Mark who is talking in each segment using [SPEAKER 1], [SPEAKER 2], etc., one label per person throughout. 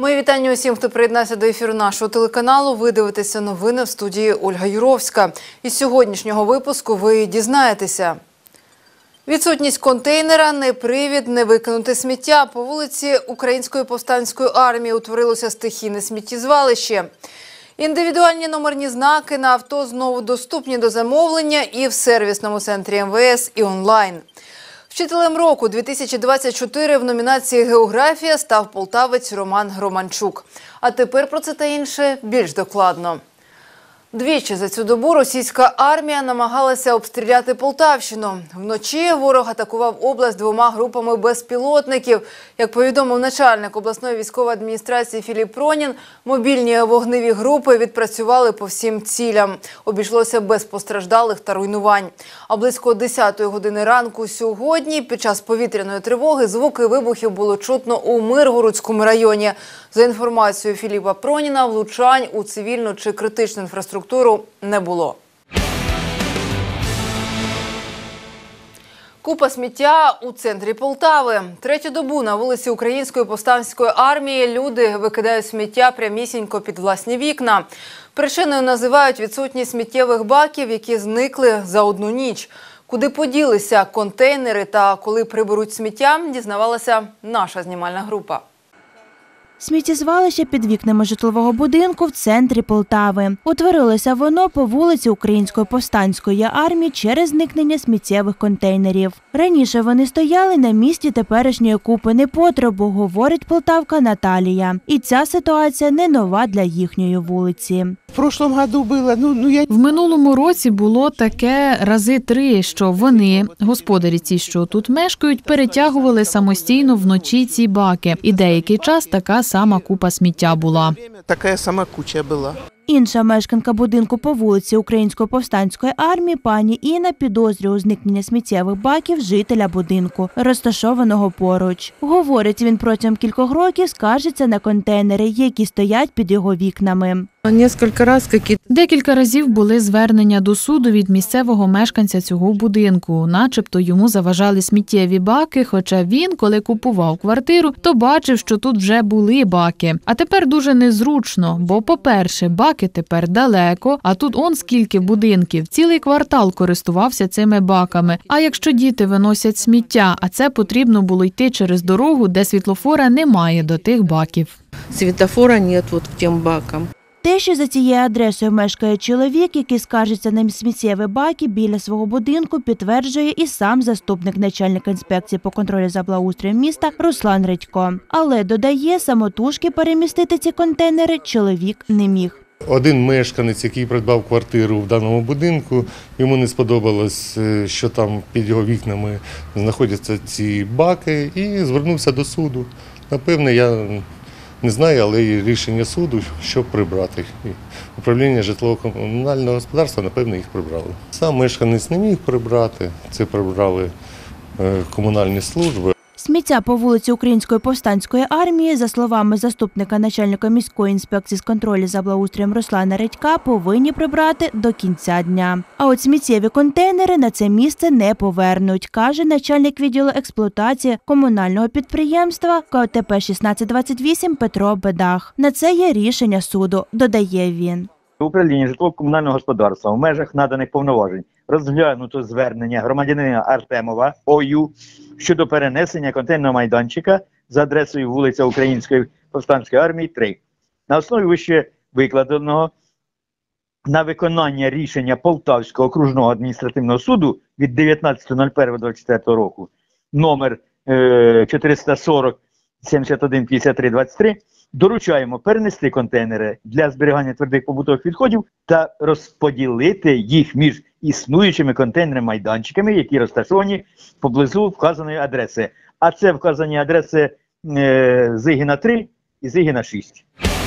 [SPEAKER 1] Мої вітання усім, хто приєднався до ефіру нашого телеканалу. Ви дивитеся новини в студії Ольга Юровська. Із сьогоднішнього випуску ви дізнаєтеся. Відсутність контейнера – не привід не викинути сміття. По вулиці Української повстанської армії утворилося стихійне сміттєзвалище. Індивідуальні номерні знаки на авто знову доступні до замовлення і в сервісному центрі МВС, і онлайн. Вчителем року 2024 в номінації «Географія» став полтавець Роман Романчук. А тепер про це та інше більш докладно. Двічі за цю добу російська армія намагалася обстріляти Полтавщину. Вночі ворог атакував область 2 групами безпілотників. Як повідомив начальник обласної військової адміністрації Філіп Пронін, мобільні вогневі групи відпрацювали по всім цілям. Обійшлося без постраждалих та руйнувань. А близько 10-ї години ранку сьогодні під час повітряної тривоги звуки вибухів було чутно у Миргородському районі. За інформацією Філіпа Проніна, влучань у цивільну чи критичну інфраструктуру не було. Купа сміття у центрі Полтави. Третю добу на вулиці Української повстанської армії люди викидають сміття прямісінько під власні вікна. Причиною називають відсутність сміттєвих баків, які зникли за одну ніч. Куди поділися контейнери та коли приберуть сміття, дізнавалася наша знімальна група.
[SPEAKER 2] Сміттєзвалище під вікнами житлового будинку в центрі Полтави. Утворилося воно по вулиці Української повстанської армії через зникнення сміттєвих контейнерів. Раніше вони стояли на місці теперішньої купи непотребу, говорить полтавка Наталія. І ця ситуація не нова для їхньої вулиці.
[SPEAKER 3] В минулому році було таке рази 3, що вони, господарі ці, що тут мешкають, перетягували самостійно вночі ці баки. І деякий час така сама купа сміття була.
[SPEAKER 4] Така сама куча була.
[SPEAKER 2] Інша мешканка будинку по вулиці Української повстанської армії, пані Інна, підозрює у зникнення сміттєвих баків жителя будинку, розташованого поруч. Говорить, він протягом кількох років скаржиться на контейнери, які стоять під його вікнами.
[SPEAKER 3] Декілька разів були звернення до суду від місцевого мешканця цього будинку. Начебто йому заважали сміттєві баки, хоча він, коли купував квартиру, то бачив, що тут вже були баки. А тепер дуже незручно, бо, по-перше, баки тепер далеко, а тут он скільки будинків. Цілий квартал користувався цими баками. А якщо діти виносять сміття, а це потрібно було йти через дорогу, де світлофора немає до тих баків.
[SPEAKER 5] Світлофора немає к тим бакам.
[SPEAKER 2] Те, що за цією адресою мешкає чоловік, який скаржиться на сміттєві баки біля свого будинку, підтверджує і сам заступник начальника інспекції по контролю за благоустроєм міста Руслан Редько. Але, додає, самотужки перемістити ці контейнери чоловік не міг.
[SPEAKER 6] Один мешканець, який придбав квартиру в даному будинку, йому не сподобалось, що там під його вікнами знаходяться ці баки, і звернувся до суду. Напевне, я не знаю, але є рішення суду, щоб прибрати. Управління житлово-комунального господарства, напевно, їх прибрали. Сам мешканець не міг прибрати, це прибрали комунальні служби.
[SPEAKER 2] Сміття по вулиці Української повстанської армії, за словами заступника начальника міської інспекції з контролю за благоустроєм Руслана Редька, повинні прибрати до кінця дня. А от сміттєві контейнери на це місце не повернуть, каже начальник відділу експлуатації комунального підприємства КТП 1628 Петро Бедах. На це є рішення суду, додає він.
[SPEAKER 7] Управління житлово-комунального господарства в межах наданих повноважень розглянуто звернення громадянина Артемова О.Ю. щодо перенесення контейнерного майданчика за адресою вулиця Української повстанської армії, 3. На основі вище викладеного на виконання рішення Полтавського окружного адміністративного суду від 19.01.24 року номер 440 715323 доручаємо перенести контейнери для зберігання твердих побутових відходів та розподілити їх між існуючими контейнерами-майданчиками, які розташовані поблизу вказаної адреси. А це вказані адреси Зигіна 3 і Зигіна 6.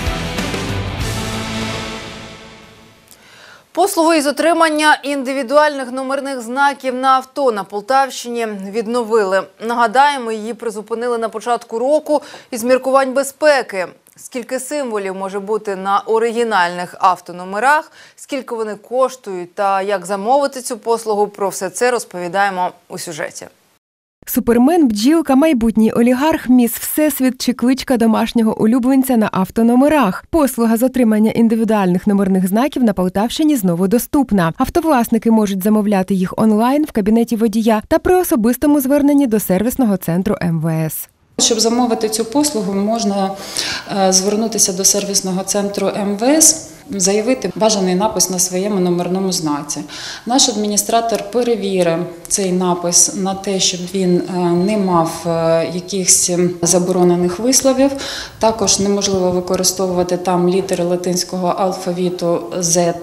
[SPEAKER 1] Послугу із отримання індивідуальних номерних знаків на авто на Полтавщині відновили. Нагадаємо, її призупинили на початку року із міркувань безпеки. Скільки символів може бути на оригінальних автономерах, скільки вони коштують та як замовити цю послугу – про все це розповідаємо у сюжеті.
[SPEAKER 8] Супермен, бджілка, майбутній олігарх, міс Всесвіт чи кличка домашнього улюбленця на автономерах. Послуга з отримання індивідуальних номерних знаків на Полтавщині знову доступна. Автовласники можуть замовляти їх онлайн в кабінеті водія та при особистому зверненні до сервісного центру МВС.
[SPEAKER 9] Щоб замовити цю послугу, можна звернутися до сервісного центру МВС, заявити бажаний напис на своєму номерному знаці. Наш адміністратор перевірить цей напис на те, щоб він не мав якихось заборонених висловів. Також неможливо використовувати там літери латинського алфавіту Z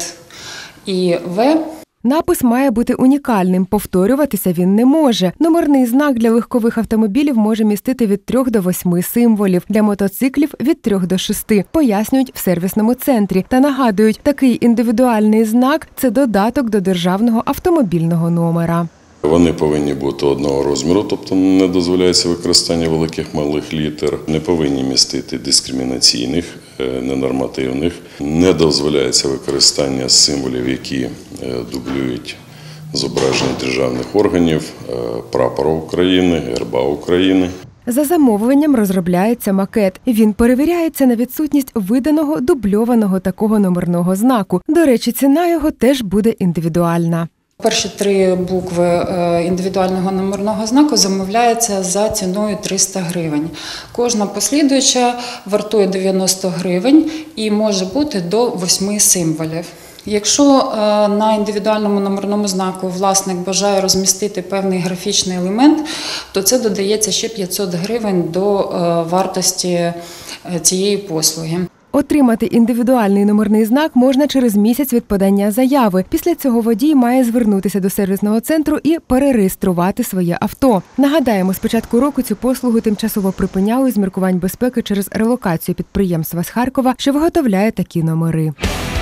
[SPEAKER 9] і V.
[SPEAKER 8] Напис має бути унікальним, повторюватися він не може. Номерний знак для легкових автомобілів може містити від 3 до 8 символів, для мотоциклів – від 3 до 6, пояснюють в сервісному центрі. Та нагадують, такий індивідуальний знак – це додаток до державного автомобільного номера.
[SPEAKER 10] Вони повинні бути одного розміру, тобто не дозволяється використання великих малих літер, не повинні містити дискримінаційних, ненормативних, не дозволяється використання символів, які дублюють зображення державних органів, прапора України, герба України.
[SPEAKER 8] За замовленням розробляється макет. Він перевіряється на відсутність виданого дубльованого такого номерного знаку. До речі, ціна його теж буде індивідуальна.
[SPEAKER 9] Перші 3 букви індивідуального номерного знаку замовляються за ціною 300 гривень. Кожна послідуюча вартує 90 гривень і може бути до 8 символів. Якщо на індивідуальному номерному знаку власник бажає розмістити певний графічний елемент, то це додається ще 500 гривень до вартості цієї послуги.
[SPEAKER 8] Отримати індивідуальний номерний знак можна через місяць від подання заяви. Після цього водій має звернутися до сервісного центру і перереєструвати своє авто. Нагадаємо, з початку року цю послугу тимчасово припиняли з міркувань безпеки через релокацію підприємства з Харкова, що виготовляє такі номери.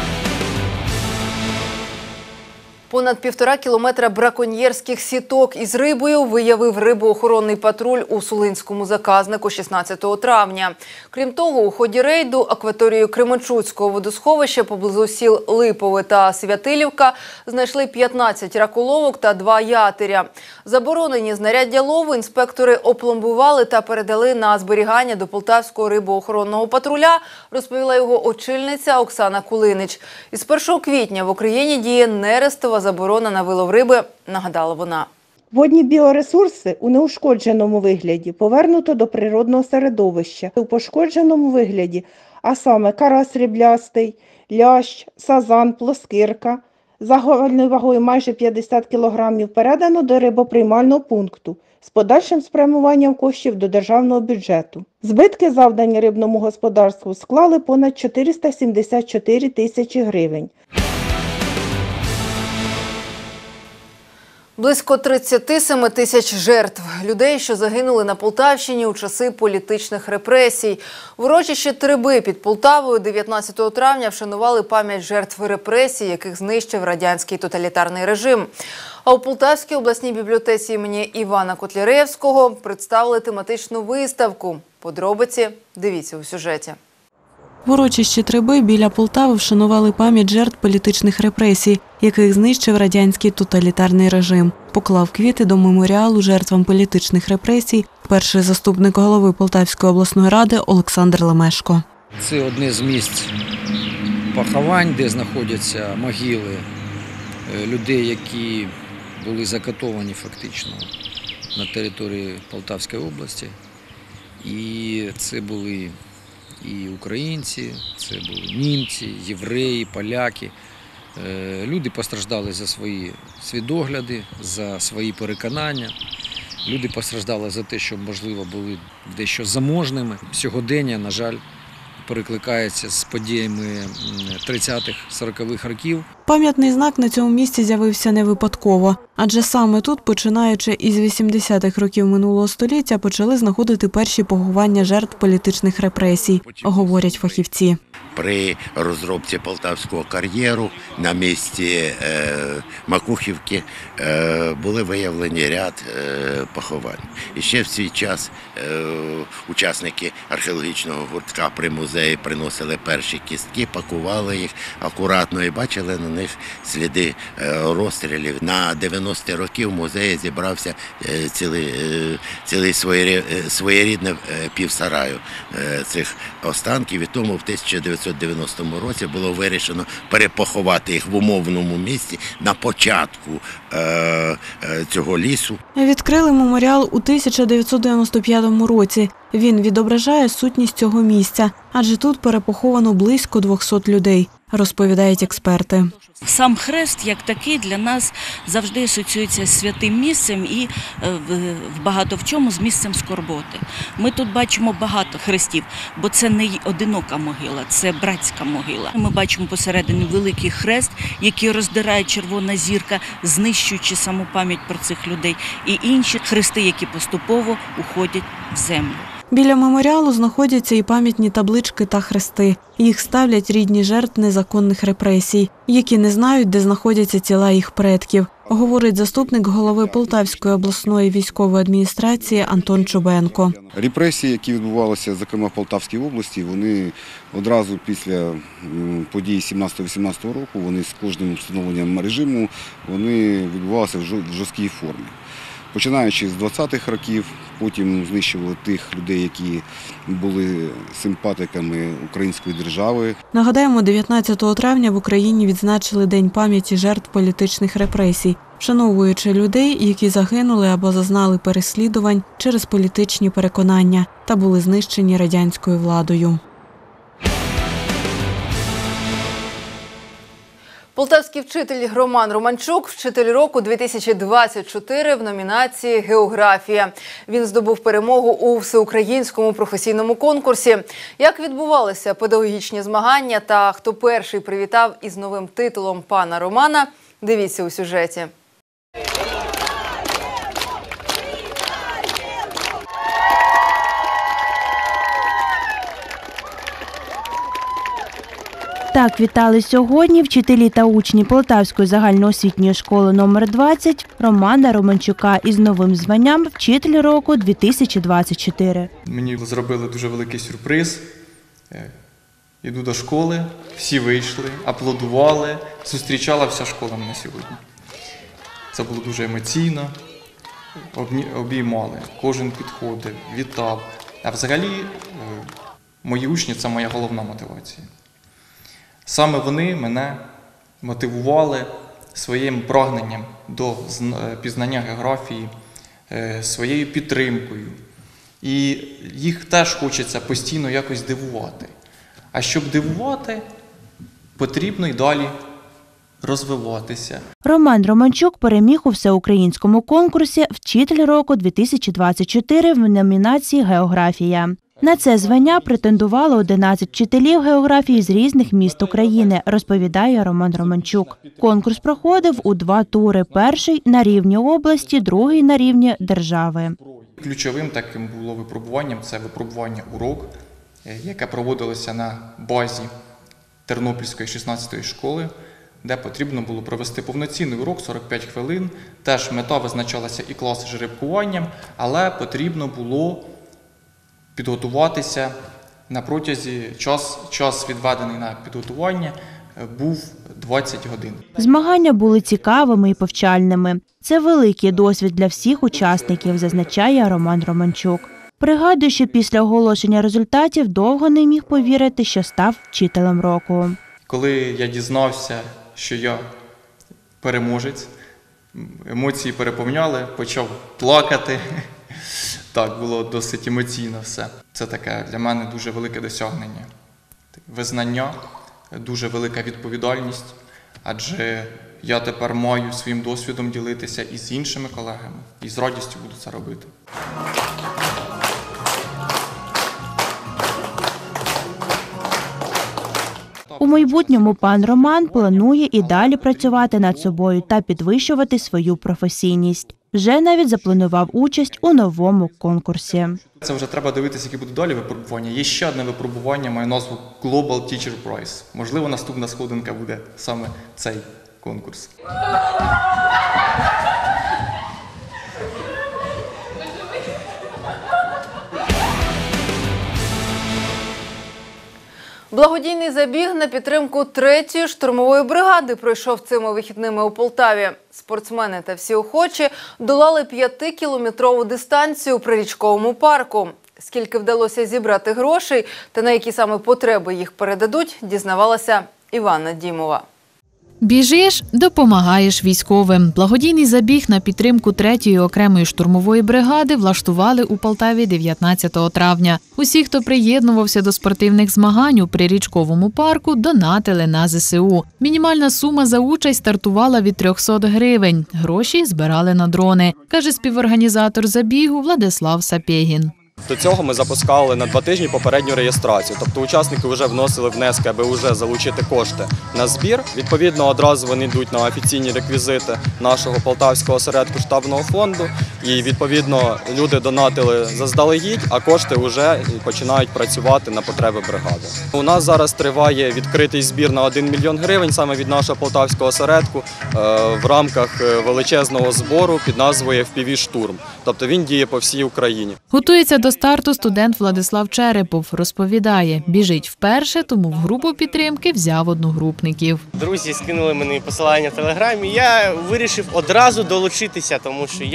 [SPEAKER 1] Понад 1,5 кілометра браконьєрських сіток із рибою виявив рибоохоронний патруль у Сулинському заказнику 16 травня. Крім того, у ході рейду акваторію Кременчуцького водосховища поблизу сіл Липове та Святилівка знайшли 15 раколовок та 2 ятиря. Заборонені знаряддя лову інспектори опломбували та передали на зберігання до Полтавського рибоохоронного патруля, розповіла його очільниця Оксана Кулинич. Із 1 квітня в Україні діє нерестова заборона на вилов риби, нагадала вона.
[SPEAKER 11] Водні біоресурси у неушкодженому вигляді повернуто до природного середовища. У пошкодженому вигляді, а саме карась сріблястий, лящ, сазан, плоскирка, загальною вагою майже 50 кг передано до рибоприймального пункту з подальшим спрямуванням коштів до державного бюджету. Збитки, завдані рибному господарству, склали понад 474 тисячі гривень.
[SPEAKER 1] Близько 37 тисяч жертв – людей, що загинули на Полтавщині у часи політичних репресій. В урочищі Триби під Полтавою 19 травня вшанували пам'ять жертв репресій, яких знищив радянський тоталітарний режим. А у Полтавській обласній бібліотеці імені Івана Котляревського представили тематичну виставку. Подробиці дивіться у сюжеті.
[SPEAKER 12] В урочищі Триби біля Полтави вшанували пам'ять жертв політичних репресій, яких знищив радянський тоталітарний режим. Поклав квіти до меморіалу жертвам політичних репресій перший заступник голови Полтавської обласної ради Олександр Лемешко.
[SPEAKER 13] Це одне з місць поховань, де знаходяться могили людей, які були закатовані фактично на території Полтавської області. І це були і українці, це були німці, євреї, поляки. Люди постраждали за свої світогляди, за свої переконання. Люди постраждали за те, що, можливо, були дещо заможними. Сьогодення, на жаль, перекликається з подіями 30-х, 40-х років.
[SPEAKER 12] Пам'ятний знак на цьому місці з'явився не випадково, адже саме тут, починаючи із 80-х років минулого століття, почали знаходити перші поховання жертв політичних репресій, говорять фахівці.
[SPEAKER 14] При розробці Полтавського кар'єру на місці Макухівки були виявлені ряд поховань. І ще в цей час учасники археологічного гуртка при музеї приносили перші кістки, пакували їх акуратно і бачили на них сліди розстрілів. На 90-ті роки в музеї зібрався цілий своєрідне півсараю цих останків. І тому в 1990 році було вирішено перепоховати їх в умовному місці на початку цього лісу.
[SPEAKER 12] Відкрили меморіал у 1995 році. Він відображає сутність цього місця, адже тут перепоховано близько 200 людей, розповідають експерти.
[SPEAKER 15] Сам хрест, як такий, для нас завжди асоціюється з святим місцем і багато в чому з місцем скорботи. Ми тут бачимо багато хрестів, бо це не одинока могила, це братська могила. Ми бачимо посередині великий хрест, який роздирає червона зірка, знищуючи саму пам'ять про цих людей, і інші хрести, які поступово уходять в землю.
[SPEAKER 12] Біля меморіалу знаходяться і пам'ятні таблички та хрести. Їх ставлять рідні жертв незаконних репресій, які не знають, де знаходяться тіла їх предків, говорить заступник голови Полтавської обласної військової адміністрації Антон Чубенко.
[SPEAKER 16] Репресії, які відбувалися, зокрема в Полтавській області, вони одразу після подій 17-18 року, вони з кожним встановленням режиму, вони відбувалися в жорсткій формі. Починаючи з 20-х років, потім знищували тих людей, які були симпатиками української держави.
[SPEAKER 12] Нагадаємо, 19 травня в Україні відзначили День пам'яті жертв політичних репресій, вшановуючи людей, які загинули або зазнали переслідувань через політичні переконання та були знищені радянською владою.
[SPEAKER 1] Полтавський вчитель Роман Романчук – вчитель року 2024 в номінації «Географія». Він здобув перемогу у всеукраїнському професійному конкурсі. Як відбувалися педагогічні змагання та хто перший привітав із новим титулом пана Романа – дивіться у сюжеті.
[SPEAKER 2] Так вітали сьогодні вчителі та учні Полтавської загальноосвітньої школи номер 20 Романа Романчука із новим званням «Вчитель року 2024».
[SPEAKER 17] Мені зробили дуже великий сюрприз. Іду до школи, всі вийшли, аплодували, зустрічала вся школа мене сьогодні. Це було дуже емоційно, обіймали, кожен підходив, вітав. А взагалі мої учні – це моя головна мотивація. Саме вони мене мотивували своїм прагненням до пізнання географії, своєю підтримкою. І їх теж хочеться постійно якось дивувати. А щоб дивувати, потрібно й далі розвиватися.
[SPEAKER 2] Роман Романчук переміг у всеукраїнському конкурсі «Вчитель року 2024» в номінації «Географія». На це звання претендувало 11 вчителів географії з різних міст України, розповідає Роман Романчук. Конкурс проходив у 2 тури. Перший – на рівні області, другий – на рівні держави.
[SPEAKER 17] Ключовим таким було випробуванням – це випробування урок, яке проводилося на базі Тернопільської 16-ї школи, де потрібно було провести повноцінний урок 45 хвилин. Теж мета визначалася і класи жеребкуванням, але потрібно було підготуватися на протязі, час відведений на підготування, був 20 годин.
[SPEAKER 2] Змагання були цікавими і повчальними. Це великий досвід для всіх учасників, зазначає Роман Романчук. Пригадує, що після оголошення результатів довго не міг повірити, що став вчителем року.
[SPEAKER 17] Коли я дізнався, що я переможець, емоції переповняли, почав плакати. Так, було досить емоційно все. Це таке для мене дуже велике досягнення. Визнання, дуже велика відповідальність, адже я тепер маю своїм досвідом ділитися і з іншими колегами, і з радістю буду це робити.
[SPEAKER 2] У майбутньому пан Роман планує і далі працювати над собою та підвищувати свою професійність. Вже навіть запланував участь у новому конкурсі.
[SPEAKER 17] Це вже треба дивитися, які будуть далі випробування. Є ще одне випробування, має назву Global Teacher Prize. Можливо, наступна сходинка буде саме цей конкурс.
[SPEAKER 1] Благодійний забіг на підтримку 3-ї штурмової бригади пройшов цими вихідними у Полтаві. Спортсмени та всі охочі долали 5-кілометрову дистанцію у Прирічковому парку. Скільки вдалося зібрати грошей та на які саме потреби їх передадуть, дізнавалася Іванна Дімова.
[SPEAKER 3] Біжиш – допомагаєш військовим. Благодійний забіг на підтримку 3-ї окремої штурмової бригади влаштували у Полтаві 19 травня. Усі, хто приєднувався до спортивних змагань у Прирічковому парку, донатили на ЗСУ. Мінімальна сума за участь стартувала від 300 гривень. Гроші збирали на дрони, каже співорганізатор забігу Владислав Сапєгін.
[SPEAKER 18] До цього ми запускали на 2 тижні попередню реєстрацію. Тобто учасники вже вносили внески, аби вже залучити кошти на збір. Відповідно, одразу вони йдуть на офіційні реквізити нашого Полтавського осередку штабного фонду. І, відповідно, люди донатили заздалегідь, а кошти вже починають працювати на потреби бригади. У нас зараз триває відкритий збір на 1 мільйон гривень саме від нашого Полтавського осередку в рамках величезного збору під назвою FPV-штурм. Тобто він діє по всій Україні.
[SPEAKER 3] Готується до старту студент Владислав Черепов. Розповідає, біжить вперше, тому в групу підтримки взяв одногрупників.
[SPEAKER 19] Друзі скинули мені посилання в Телеграмі, я вирішив одразу долучитися, тому що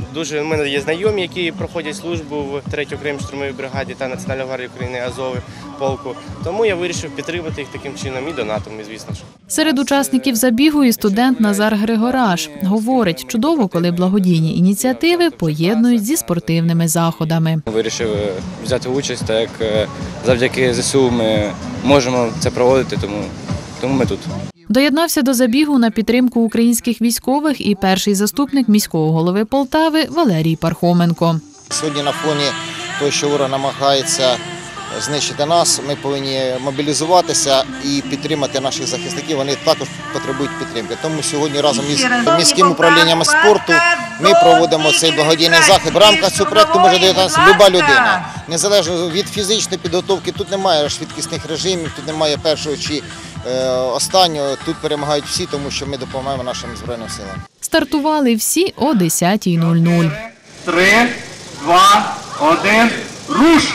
[SPEAKER 19] у мене є знайомі, які проходять службу в 3-й окремій штурмовій бригаді та Національної гвардії України Азови полку. Тому я вирішив підтримати їх таким чином і донатом, звісно ж.
[SPEAKER 3] Серед учасників забігу і студент Назар Григораш. Говорить, чудово, коли благодійні ініціативи поєднують зі спортивними заходами.
[SPEAKER 20] Вирішив взяти участь, так як завдяки ЗСУ ми можемо це проводити, тому ми тут.
[SPEAKER 3] Доєднався до забігу на підтримку українських військових і перший заступник міського голови Полтави Валерій Пархоменко.
[SPEAKER 21] Сьогодні на фоні того, що ворог намагається знищити нас, ми повинні мобілізуватися і підтримати наших захисників. Вони також потребують підтримки. Тому сьогодні разом із міським управлінням спорту ми проводимо цей благодійний захід. В рамках цього проєкту може доєднатися будь-яка людина. Незалежно від фізичної підготовки, тут немає швидкісних режимів, тут немає першого чи останнього. Тут перемагають всі, тому що ми допомагаємо нашим Збройним силам.
[SPEAKER 3] Стартували всі о 10:00.
[SPEAKER 22] 3, 2, 1, руш!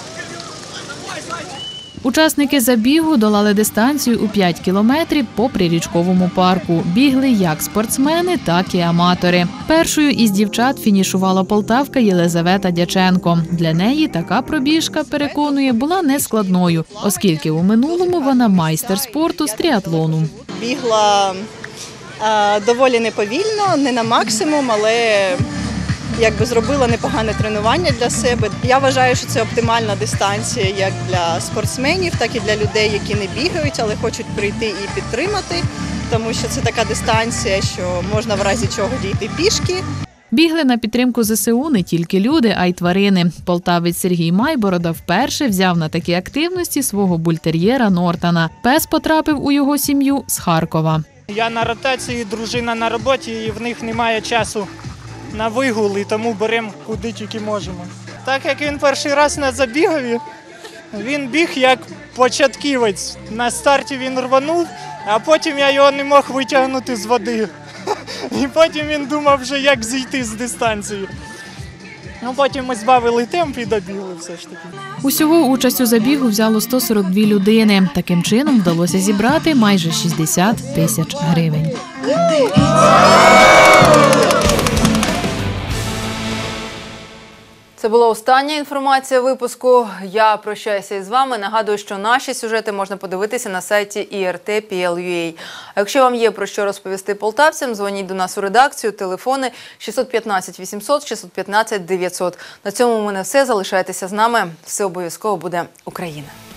[SPEAKER 3] Учасники забігу долали дистанцію у 5 кілометрів по Прирічковому парку. Бігли як спортсмени, так і аматори. Першою із дівчат фінішувала полтавка Єлизавета Дяченко. Для неї така пробіжка, переконує, була нескладною, оскільки у минулому вона майстер спорту з тріатлону.
[SPEAKER 23] Бігла доволі неповільно, не на максимум, але зробила непогане тренування для себе. Я вважаю, що це оптимальна дистанція як для спортсменів, так і для людей, які не бігають, але хочуть прийти і підтримати, тому що це така дистанція, що можна в разі чого дійти пішки.
[SPEAKER 3] Бігли на підтримку ЗСУ не тільки люди, а й тварини. Полтавець Сергій Майборода вперше взяв на такі активності свого бультер'єра Нортона. Пес потрапив у його сім'ю з Харкова.
[SPEAKER 24] Я на ротації, дружина на роботі, і в них немає часу на вигули, тому беремо куди тільки можемо. Так як він перший раз на забігові, він біг як початківець. На старті він рванув, а потім я його не мог витягнути з води. І потім він думав вже, як зійти з дистанції. Потім ми збавили темп і добігли все ж таки.
[SPEAKER 3] Усього участь у забігу взяло 142 людини. Таким чином вдалося зібрати майже 60 тисяч гривень.
[SPEAKER 1] Це була остання інформація випуску. Я прощаюся із вами. Нагадую, що наші сюжети можна подивитися на сайті IRT.PL.UA. А якщо вам є про що розповісти полтавцям, дзвоніть до нас у редакцію, телефони 615 800, 615 900. На цьому у мене все. Залишайтеся з нами. Все обов'язково буде Україна.